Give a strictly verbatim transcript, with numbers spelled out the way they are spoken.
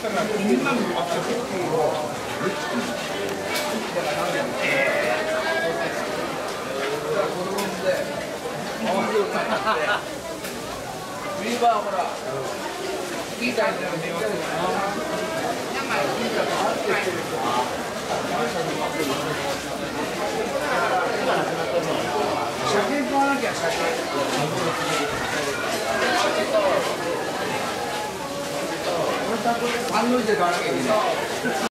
ビーバーほら、いいタイプの電話する車検買わなきゃ、車検。反応して買わなきゃいけない。